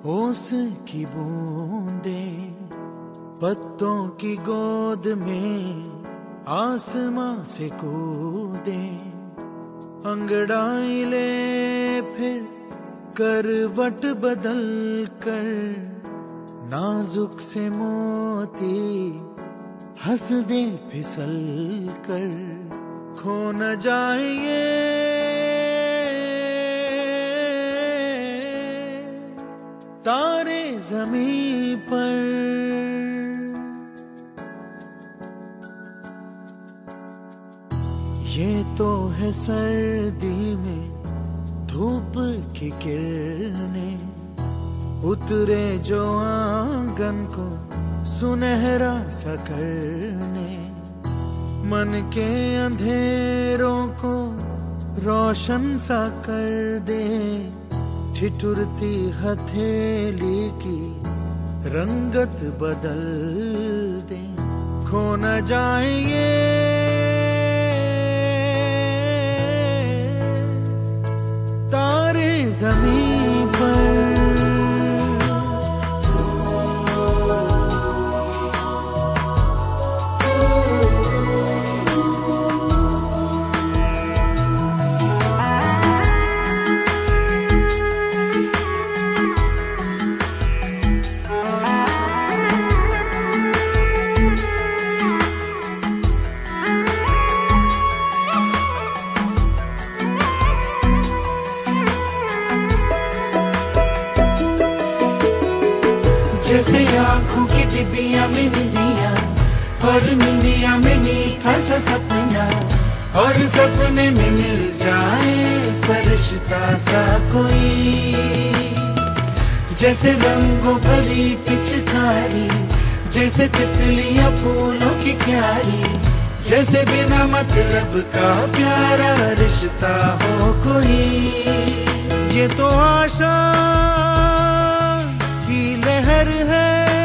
ओस की बूंदें पत्तों की गोद में आसमां से कूदे, अंगड़ाई ले फिर करवट बदल कर, नाजुक से मोती हंस दे फिसल कर, खो न जाए ये तारे ज़मीं पर। ये तो है सर्दी में धूप की किरणें, उतरे जो आंगन को सुनहरा सा करने, मन के अंधेरों को रोशन सा कर दे, ठिठुरती हथेली की रंगत बदल दे, खो न जाए ये तारे ज़मीं पर। जैसे आँखों की डिबिया में निंदिया, और निंदिया में मीठा सा सपना, और सपने में मिल जाए फरिश्ता सा कोई। जैसे रंगों भरी पिचकारी, जैसे तितलियां फूलों की क्यारी, जैसे बिना मतलब का प्यारा रिश्ता हो कोई। ये तो आशा की लहर है,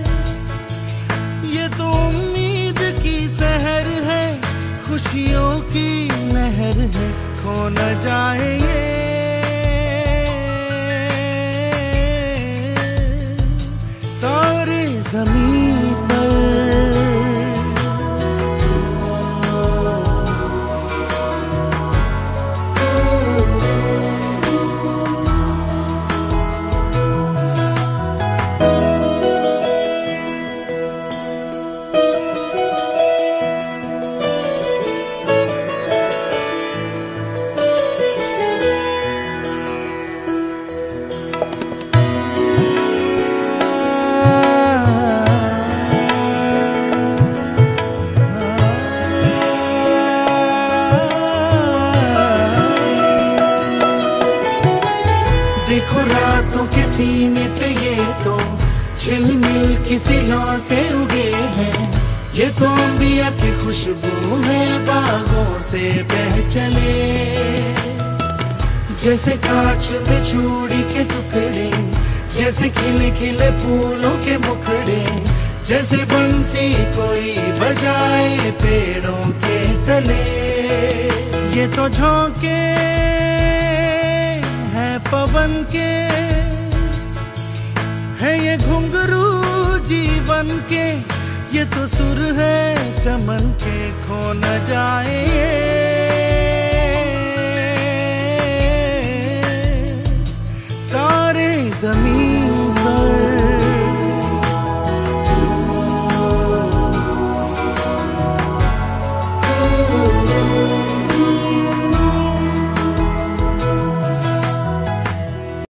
ये तो उम्मीद की सहर है, खुशियों की लहर है, खो न जाए ये तारे ज़मीं पर। देखो रातों के सीने पे ये तो झिलमिल किसी लौ से उगे हैं, ये तो अंबिया की खुशबू है बागों से बह चले। जैसे कांच में चूड़ी के टुकड़े, जैसे खिले खिले फूलों के मुखड़े, जैसे बंसी कोई बजाए पेड़ों के तले। ये तो झोंके पवन के है, ये घुंघरू जीवन के, ये तो सुर है चमन के, खो न जाए तारे ज़मीं